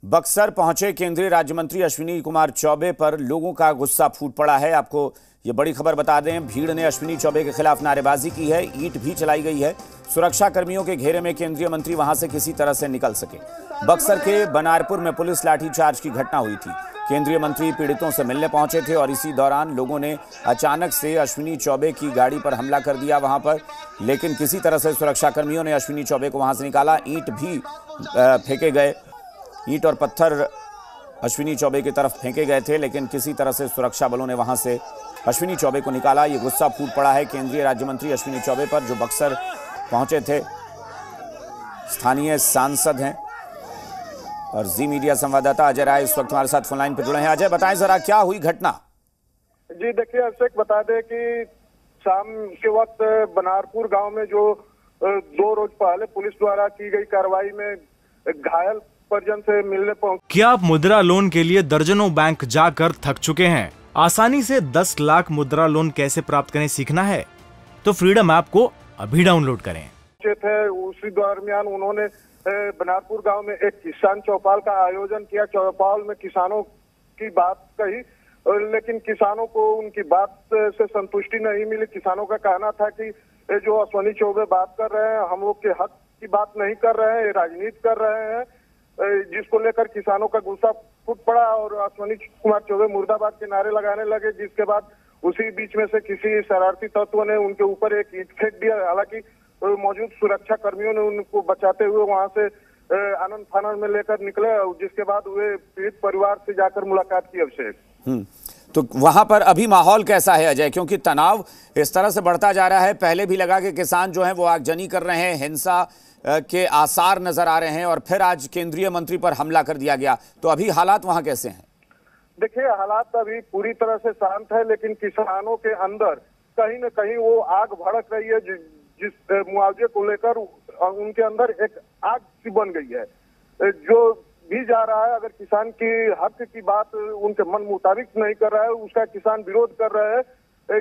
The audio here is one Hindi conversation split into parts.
बक्सर पहुंचे केंद्रीय राज्य मंत्री अश्विनी कुमार चौबे पर लोगों का गुस्सा फूट पड़ा है। आपको ये बड़ी खबर बता दें, भीड़ ने अश्विनी चौबे के खिलाफ नारेबाजी की है, ईंट भी चलाई गई है। सुरक्षा कर्मियों के घेरे में केंद्रीय मंत्री वहां से किसी तरह से निकल सके। बक्सर के बनारपुर में पुलिस लाठीचार्ज की घटना हुई थी। केंद्रीय मंत्री पीड़ितों से मिलने पहुंचे थे और इसी दौरान लोगों ने अचानक से अश्विनी चौबे की गाड़ी पर हमला कर दिया वहां पर, लेकिन किसी तरह से सुरक्षा कर्मियों ने अश्विनी चौबे को वहां से निकाला। ईंट भी फेंके गए, ईंट और पत्थर अश्विनी चौबे की तरफ फेंके गए थे, लेकिन किसी तरह से सुरक्षा बलों ने वहां से अश्विनी चौबे को निकाला। ये गुस्सा फूट पड़ा है केंद्रीय राज्य मंत्री अश्विनी चौबे पर, जो बक्सर पहुंचे थे। स्थानीय सांसद हैं और जी मीडिया संवाददाता अजय राय इस वक्त हमारे साथ फोन लाइन पर जुड़े हैं। अजय, बताएं जरा क्या हुई घटना। जी देखिए, अभिषेक बता दें कि शाम के वक्त बनारपुर गांव में जो 2 रोज पहले पुलिस द्वारा की गई कार्रवाई में घायल परिजन से मिलने पहुंचे। क्या आप मुद्रा लोन के लिए दर्जनों बैंक जाकर थक चुके हैं? आसानी से 10 लाख मुद्रा लोन कैसे प्राप्त करें सीखना है तो फ्रीडम ऐप को अभी डाउनलोड करें। थे उसी दरमियान उन्होंने बनारपुर गांव में एक किसान चौपाल का आयोजन किया। चौपाल में किसानों की बात कही, लेकिन किसानों को उनकी बात से संतुष्टि नहीं मिली। किसानों का कहना था कि जो अश्विनी चौबे बात कर रहे हैं, हम लोग के हक की बात नहीं कर रहे हैं, राजनीति कर रहे हैं, जिसको लेकर किसानों का गुस्सा फूट पड़ा और अश्विनी कुमार चौबे मुर्दाबाद के नारे लगाने लगे। जिसके बाद उसी बीच में से किसी शरारती तत्व ने उनके ऊपर एक ईंट फेंक दिया। हालांकि मौजूद सुरक्षा कर्मियों ने उनको बचाते हुए वहां से आनंद फानंद में लेकर निकले, जिसके बाद वे पीड़ित परिवार से जाकर मुलाकात की। अभिषेक, तो वहां पर अभी माहौल कैसा है अजय? क्योंकि तनाव इस तरह से बढ़ता जा रहा है। पहले भी लगा कि किसान जो है वो आगजनी कर रहे हैं, हिंसा के आसार नजर आ रहे हैं, और फिर आज केंद्रीय मंत्री पर हमला कर दिया गया। तो अभी हालात वहां कैसे हैं? देखिए, हालात अभी पूरी तरह से शांत है, लेकिन किसानों के अंदर कहीं न कहीं वो आग भड़क रही है। जिस मुआवजे को लेकर उनके अंदर एक आग सी बन गई है। जो भी जा रहा है, अगर किसान की हक की बात उनके मन मुताबिक नहीं कर रहा है, उसका किसान विरोध कर रहे हैं।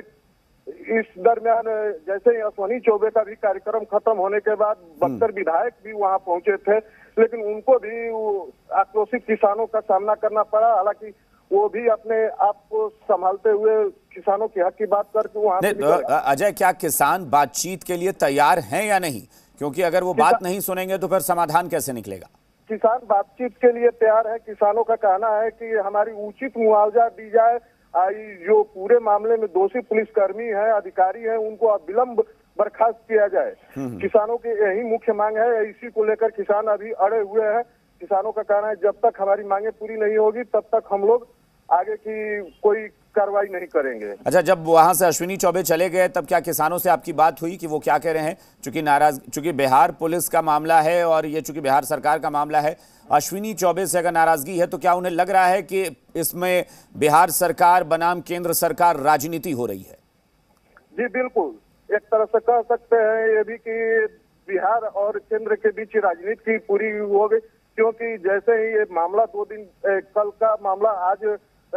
इस दरमियान जैसे ही अश्विनी चौबे का भी कार्यक्रम खत्म होने के बाद बक्सर विधायक भी वहां पहुंचे थे, लेकिन उनको भी आक्रोशित किसानों का सामना करना पड़ा। हालांकि वो भी अपने आप को संभालते हुए किसानों के हक की बात करके वहां से अजय, क्या किसान बातचीत के लिए तैयार हैं या नहीं? क्योंकि अगर वो बात नहीं सुनेंगे तो फिर समाधान कैसे निकलेगा? किसान बातचीत के लिए तैयार है। किसानों का कहना है कि हमारी उचित मुआवजा दी जाए। जो पूरे मामले में दोषी पुलिसकर्मी है, अधिकारी है, उनको अविलंब बर्खास्त किया जाए। किसानों की यही मुख्य मांग है। इसी को लेकर किसान अभी अड़े हुए हैं। किसानों का कहना है जब तक हमारी मांगे पूरी नहीं होगी तब तक हम लोग आगे की कोई कार्रवाई नहीं करेंगे। अच्छा, जब वहां से अश्विनी चौबे चले गए तब क्या किसानों से आपकी बात हुई कि वो क्या कह रहे हैं? चूंकि बिहार पुलिस का मामला है और ये चूंकि बिहार सरकार का मामला है, अश्विनी चौबे से अगर नाराजगी है तो क्या उन्हें लग रहा है कि इसमें बिहार सरकार बनाम केंद्र सरकार राजनीति हो रही है? जी बिल्कुल, एक तरह से कह सकते हैं ये भी कि बिहार और केंद्र के बीच राजनीति की पूरी हो गई। क्योंकि जैसे ही ये मामला 2 दिन कल का मामला, आज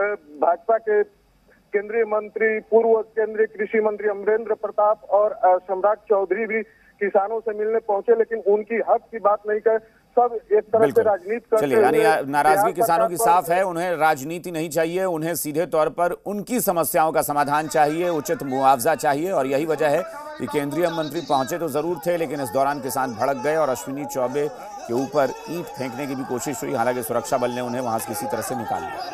भाजपा के केंद्रीय मंत्री, पूर्व केंद्रीय कृषि मंत्री अमरेंद्र प्रताप और सम्राट चौधरी भी किसानों से मिलने पहुंचे, लेकिन उनकी हक की बात नहीं कर, सब एक तरह से राजनीति करते हैं। यानी नाराजगी किसानों की साफ है, उन्हें राजनीति नहीं चाहिए, उन्हें सीधे तौर पर उनकी समस्याओं का समाधान चाहिए, उचित मुआवजा चाहिए। और यही वजह है कि केंद्रीय मंत्री पहुंचे तो जरूर थे, लेकिन इस दौरान किसान भड़क गए और अश्विनी चौबे के ऊपर ईंट फेंकने की भी कोशिश हुई। हालांकि सुरक्षा बल ने उन्हें वहां से किसी तरह से निकाल लिया।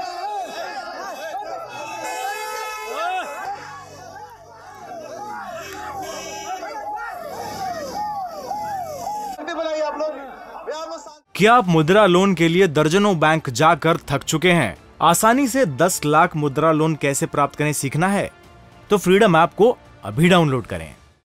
क्या आप मुद्रा लोन के लिए दर्जनों बैंक जाकर थक चुके हैं? आसानी से 10 लाख मुद्रा लोन कैसे प्राप्त करें सीखना है तो फ्रीडम ऐप को अभी डाउनलोड करें।